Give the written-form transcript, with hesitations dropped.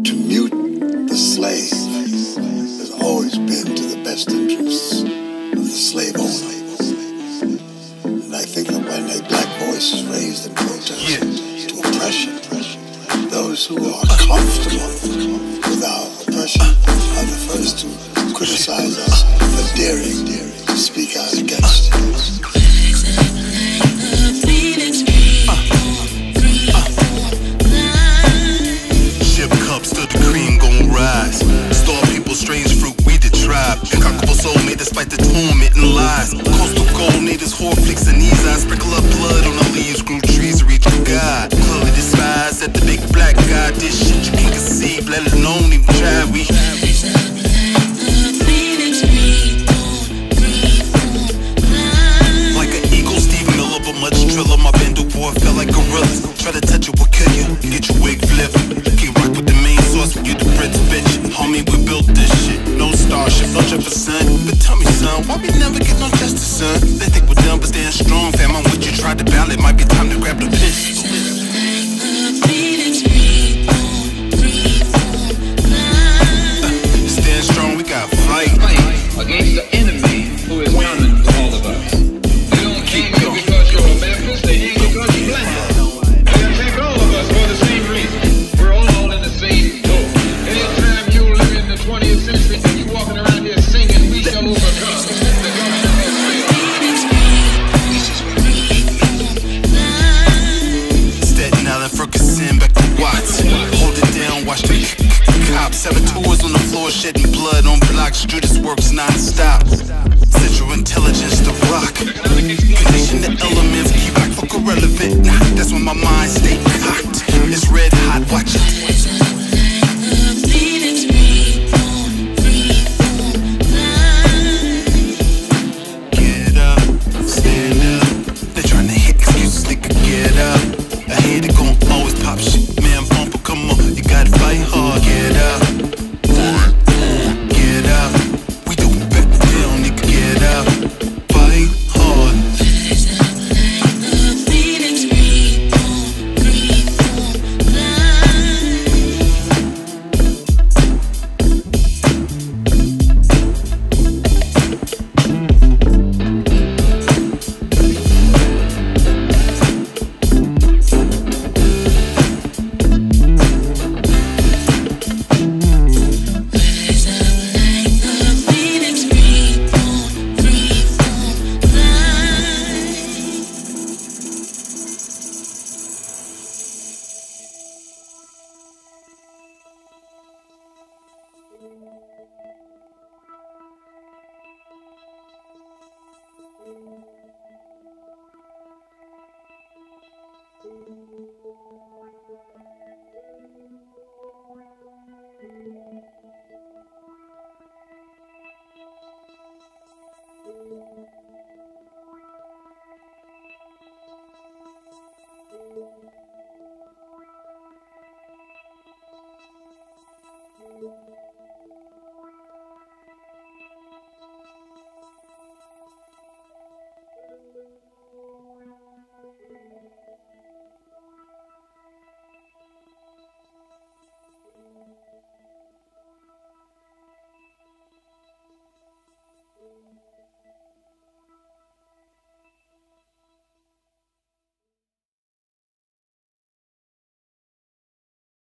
To mute the slave has always been to the best interests of the slave owner. And I think that when a black voice is raised in protest to oppression, those who are comfortable with our oppression are the first to criticize us for daring to speak out against it. Strange fruit, we the tribe. Inconquerable soul made despite the torment and lies. Coastal gold, natives, whore flicks and knees. I sprinkle up blood on the leaves, grew trees to reach God. Clearly despised that the big black guy did shit you can't conceive, let alone even try. We like an eagle, Steve Miller, but much triller. My bando boy felt like gorillas. Try to touch it, will kill you. Get your wig flipped. Can't rock with the main source, we get the bread's bitch. Homie, we built this shit. No starship, no Jefferson. But tell me, son, why we never get no justice, son? They think we're done, but stand strong, fam. I'm with you, try to battle. It might be time to grab the pistol. Stand strong, we got fight against the enemy who is common to all of us. They don't hang you because you're a Baptist, they hang you because you're black. They attack all of us for the same reason. We're all in the same boat. Anytime you live in the 20th century and you walking around here singing, we shall overcome. The government has failed. Staten Island, Ferguson, back to Watts. Hold it down, watch the cops. Saboteurs on the floor, shedding blood on blocks. Judas works non-stop. Central intelligence, the rock. Condition the elements, keep back fuck irrelevant. Nah, that's when my mind stay cocked. It's red hot, watch it. Get up, stand up. They're trying to hit excuses, they could get up. I hate it, gon' always pop shit. Man, bumper, come on, you gotta fight hard. Get up, get up. We do it back down, nigga, get up. Fight hard. Thank you.